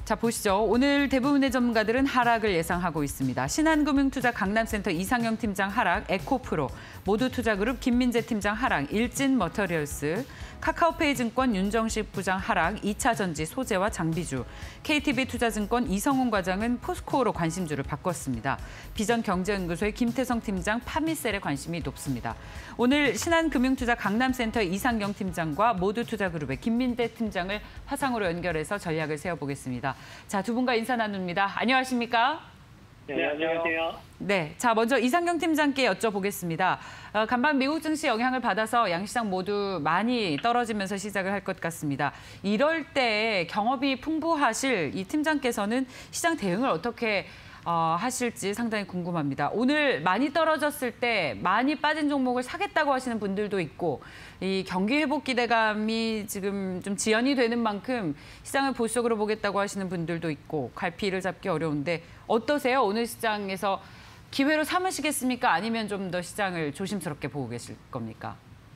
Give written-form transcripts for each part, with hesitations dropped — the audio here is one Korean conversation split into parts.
자, 보시죠. 오늘 대부분의 전문가들은 하락을 예상하고 있습니다. 신한금융투자 강남센터 이상영 팀장 하락, 에코프로, 모두투자그룹 김민재 팀장 하락, 일진머터리얼스, 카카오페이증권 윤정식 부장 하락, 2차전지 소재와 장비주, KTB투자증권 이성훈 과장은 포스코로 관심주를 바꿨습니다. 비전경제연구소의 김태성 팀장 파미셀에 관심이 높습니다. 오늘 신한금융투자 강남센터 이상영 팀장과 모두투자그룹의 김민재 팀장을 화상으로 연결해서 전략을 세워보겠습니다. 자, 두 분과 인사 나눕니다. 안녕하십니까? 네, 안녕하세요. 네, 자 먼저 이상영 팀장께 여쭤보겠습니다. 간밤 미국 증시 영향을 받아서 양시장 모두 많이 떨어지면서 시작을 할 것 같습니다. 이럴 때 경험이 풍부하실 이 팀장께서는 시장 대응을 어떻게 하실지 상당히 궁금합니다. 오늘 많이 떨어졌을 때 많이 빠진 종목을 사겠다고 하시는 분들도 있고 이 경기 회복 기대감이 지금 좀 지연이 되는 만큼 시장을 보수적으로 보겠다고 하시는 분들도 있고 갈피를 잡기 어려운데 어떠세요? 오늘 시장에서 기회로 삼으시겠습니까? 아니면 좀 더 시장을 조심스럽게 보고 계실 겁니까?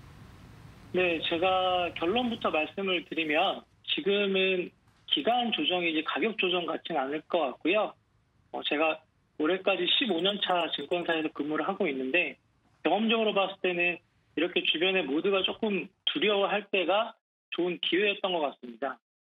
네, 제가 결론부터 말씀을 드리면 지금은 기간 조정이 이제 가격 조정 같지는 않을 것 같고요. 제가 올해까지 15년 차 증권사에서 근무를 하고 있는데 경험적으로 봤을 때는 이렇게 주변에 모두가 조금 두려워할 때가 좋은 기회였던 것 같습니다.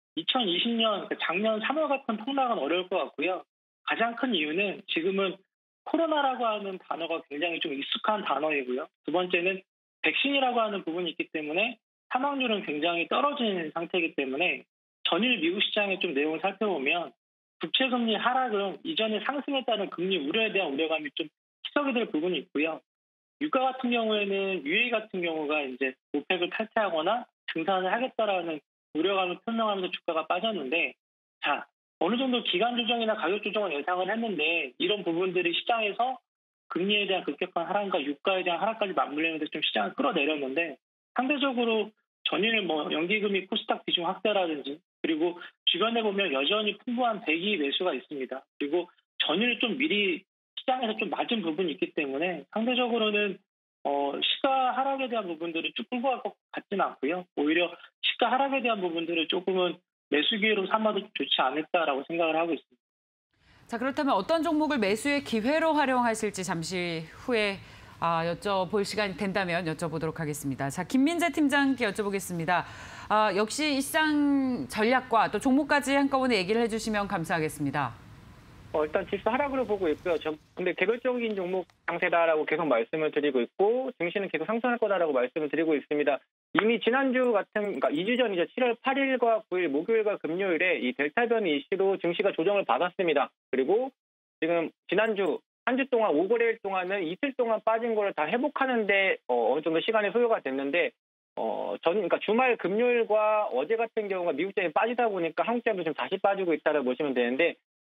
2020년, 작년 3월 같은 폭락은 어려울 것 같고요. 가장 큰 이유는 지금은 코로나라고 하는 단어가 굉장히 좀 익숙한 단어이고요. 두 번째는 백신이라고 하는 부분이 있기 때문에 사망률은 굉장히 떨어지는 상태이기 때문에 전일 미국 시장의 좀 내용을 살펴보면 국채금리 하락은 이전에 상승에 따른 금리 우려에 대한 우려감이 좀 희석이 될 부분이 있고요. 유가 같은 경우에는 UA 같은 경우가 이제 오펙을 탈퇴하거나 증산을 하겠다라는 우려감을 표명하면서 주가가 빠졌는데, 자, 어느 정도 기간 조정이나 가격 조정을 예상을 했는데 이런 부분들이 시장에서 금리에 대한 급격한 하락과 유가에 대한 하락까지 맞물리면서 좀 시장을 끌어내렸는데 상대적으로 전일 연기금리 코스닥 비중 확대라든지 그리고 주변에 보면 여전히 풍부한 대기 매수가 있습니다. 그리고 전일 좀 미리 시장에서 좀 맞은 부분이 있기 때문에 상대적으로는 시가 하락에 대한 부분들을 쭉 끌고 갈 것 같지는 않고요. 오히려 시가 하락에 대한 부분들을 조금은 매수 기회로 삼아도 좋지 않을까라고 생각을 하고 있습니다. 자, 그렇다면 어떤 종목을 매수의 기회로 활용하실지 잠시 후에 여쭤볼 시간이 된다면 여쭤보도록 하겠습니다. 자, 김민재 팀장께 여쭤보겠습니다. 역시 이 시장 전략과 또 종목까지 한꺼번에 얘기를 해주시면 감사하겠습니다. 일단 지수 하락으로 보고 있고요. 근데 개별적인 종목 강세다라고 계속 말씀을 드리고 있고 증시는 계속 상승할 거다라고 말씀을 드리고 있습니다. 이미 지난주 그러니까 2주 전이죠. 7월 8일과 9일 목요일과 금요일에 이 델타 변이 이슈로 증시가 조정을 받았습니다. 그리고 지금 지난주 한 주 동안 5거래일 동안은 이틀 동안 빠진 거를 다 회복하는데 어느 정도 시간이 소요가 됐는데 그러니까 주말 금요일과 어제 같은 경우가 미국장이 빠지다 보니까 한국장도 지금 다시 빠지고 있다고 보시면 되는데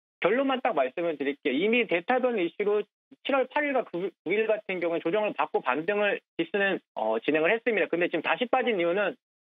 결론만 딱 말씀을 드릴게요. 이미 델타 변이 이슈로 7월 8일과 9일 같은 경우는 조정을 받고 반등을 지수는 진행을 했습니다. 근데 지금 다시 빠진 이유는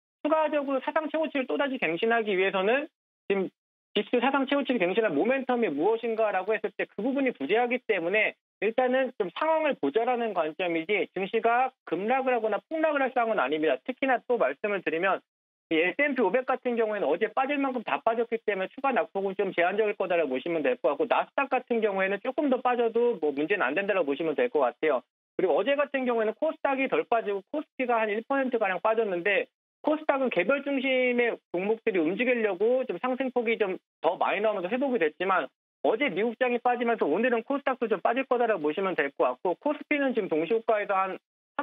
추가적으로 사상 최고치를 또다시 갱신하기 위해서는 지금 지수 사상 최고치를 갱신할 모멘텀이 무엇인가라고 했을 때 그 부분이 부재하기 때문에 일단은 좀 상황을 보자라는 관점이지 증시가 급락을 하거나 폭락을 할 상황은 아닙니다. 특히나 또 말씀을 드리면 S&P 500 같은 경우에는 어제 빠질 만큼 다 빠졌기 때문에 추가 낙폭은 좀 제한적일 거다라고 보시면 될 것 같고 나스닥 같은 경우에는 조금 더 빠져도 문제는 안 된다라고 보시면 될 것 같아요. 그리고 어제 같은 경우에는 코스닥이 덜 빠지고 코스피가 한 1%가량 빠졌는데 코스닥은 개별 중심의 종목들이 움직이려고 좀 상승폭이 좀 더 많이 나오면서 회복이 됐지만 어제 미국장이 빠지면서 오늘은 코스닥도 좀 빠질 거다라고 보시면 될 것 같고 코스피는 지금 동시호가에서 한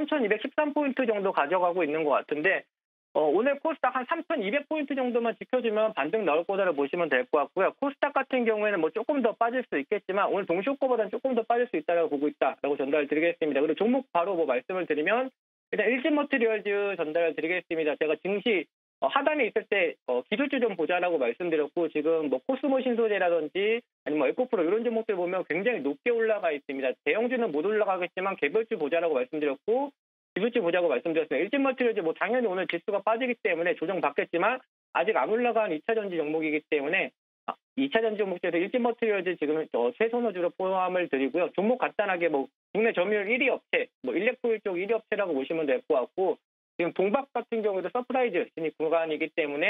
3,213포인트 정도 가져가고 있는 것 같은데 오늘 코스닥 한 3,200포인트 정도만 지켜주면 반등 나올 거다라고 보시면 될 것 같고요. 코스닥 같은 경우에는 조금 더 빠질 수 있겠지만 오늘 동시호가보다는 조금 더 빠질 수 있다고 보고 있다라고 전달을 드리겠습니다. 그리고 종목 바로 말씀을 드리면 일단 일진머티리얼즈 전달을 드리겠습니다. 제가 증시 하단에 있을 때 기술주 좀 보자라고 말씀드렸고 지금 코스모 신소재라든지 아니면 에코프로 이런 종목들 보면 굉장히 높게 올라가 있습니다. 대형주는 못 올라가겠지만 개별주 보자라고 말씀드렸고 기술주 보자고 말씀드렸습니다. 일진머티리얼즈 당연히 오늘 지수가 빠지기 때문에 조정받겠지만 아직 안 올라간 2차전지 종목이기 때문에 2차전지 종목 중에서 일진머티리얼즈 지금 최선호주로 포함을 드리고요. 종목 간단하게 국내 점유율 1위 업체, 일렉트로닉 쪽 1위 업체라고 보시면 될 것 같고 지금 동박 같은 경우에도 서프라이즈 진입 구간이기 때문에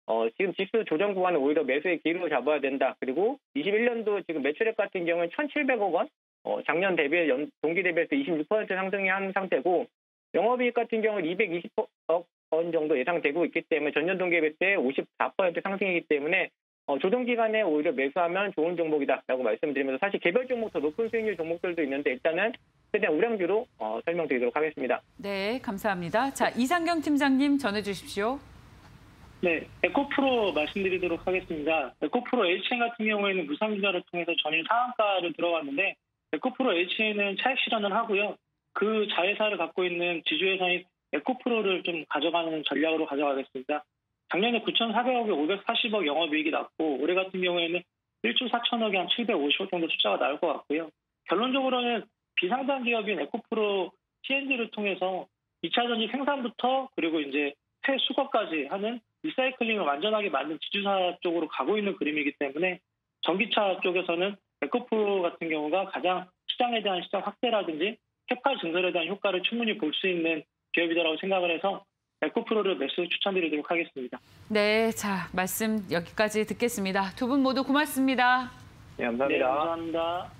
지금 지수 조정 구간은 오히려 매수의 기회로 잡아야 된다. 그리고 21년도 지금 매출액 같은 경우는 1,700억 원, 작년 대비 동기 대비해서 26% 상승이 한 상태고 영업이익 같은 경우는 220억 원 정도 예상되고 있기 때문에 전년 동기 대비 때 54% 상승이기 때문에 조정 기간에 오히려 매수하면 좋은 종목이다라고 말씀드리면서 사실 개별 종목 더 높은 수익률 종목들도 있는데 일단은 최대한 우량주로 설명드리도록 하겠습니다. 네, 감사합니다. 자, 이상경 팀장님 전해 주십시오. 네, 에코프로 말씀드리도록 하겠습니다. 에코프로 HN 같은 경우에는 무상증자를 통해서 전일 상한가를 들어왔는데 에코프로 HN은 차익 실현을 하고요. 그 자회사를 갖고 있는 지주회사인 에코프로를 좀 가져가는 전략으로 가져가겠습니다. 작년에 9,400억에 540억 영업이익이 났고 올해 같은 경우에는 1조 4천억에 한 750억 정도 투자가 나올 것 같고요. 결론적으로는 비상장 기업인 에코프로 T&D를 통해서 2차 전지 생산부터 그리고 이제 폐수거까지 하는 리사이클링을 완전하게 만든 지주사 쪽으로 가고 있는 그림이기 때문에 전기차 쪽에서는 에코프로 같은 경우가 가장 시장에 대한 시장 확대라든지 캐파 증설에 대한 효과를 충분히 볼 수 있는 기업이다라고 생각을 해서 에코프로를 매수 추천드리도록 하겠습니다. 네, 자, 말씀 여기까지 듣겠습니다. 두 분 모두 고맙습니다. 네, 감사합니다. 네, 감사합니다.